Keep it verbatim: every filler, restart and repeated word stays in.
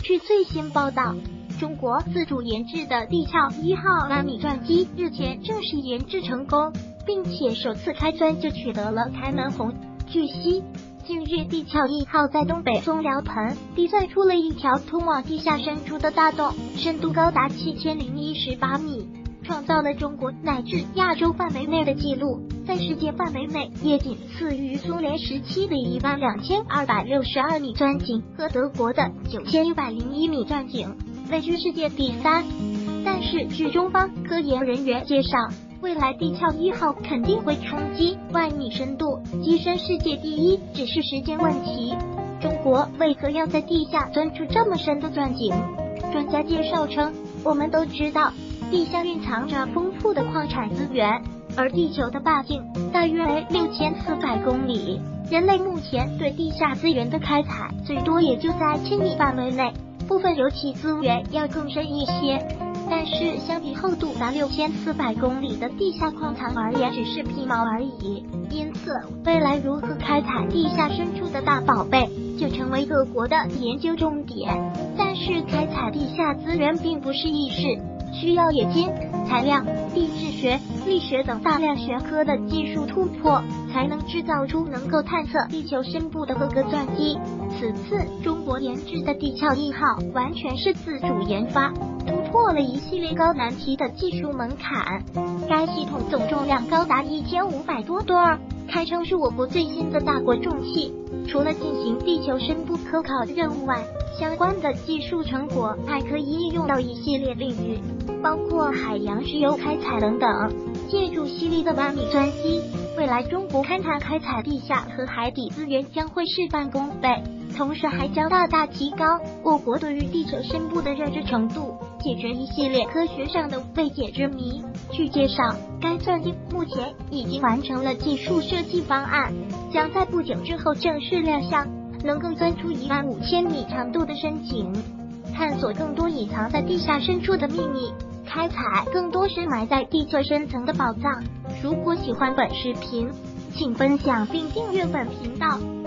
据最新报道，中国自主研制的地壳一号拉米钻机日前正式研制成功，并且首次开钻就取得了开门红。据悉，近日地壳一号在东北松辽盆地钻出了一条通往地下深处的大洞，深度高达七千零一十八米，创造了中国乃至亚洲范围内的纪录，在世界范围内也仅次于苏联时期的一万两千二百六十二米钻井和德国的九千一百零一米钻井，位居世界第三。但是据中方科研人员介绍，未来地壳一号肯定会冲击万米深度，跻身世界第一只是时间问题。中国为何要在地下钻出这么深的钻井？专家介绍称，我们都知道地下蕴藏着丰富的矿产资源，而地球的半径大约为六千四百公里，人类目前对地下资源的开采最多也就在千米范围内，部分油气资源要更深一些。但是相比厚度达六千四百公里的地下矿藏而言，只是皮毛而已。因此，未来如何开采地下深处的大宝贝，就成为各国的研究重点。但是，开采地下资源并不是易事，需要冶金、材料、地质学、力学等大量学科的技术突破，才能制造出能够探测地球深部的各个钻机。此次中国研制的地壳一号完全是自主研发，突破了一系列高难题的技术门槛。该系统总重量高达一千五百多吨，堪称是我国最新的大国重器。除了进行地球深部科考任务外，相关的技术成果还可以应用到一系列领域，包括海洋石油开采等等。借助犀利的万米钻机，未来中国勘探开采地下和海底资源将会事半功倍，同时还将大大提高我国对于地球深部的认知程度，解决一系列科学上的未解之谜。据介绍，该钻机目前已经完成了技术设计方案，将在不久之后正式亮相，能够钻出一万五千米长度的深井，探索更多隐藏在地下深处的秘密，开采更多深埋在地球深层的宝藏。如果喜欢本视频，请分享并订阅本频道。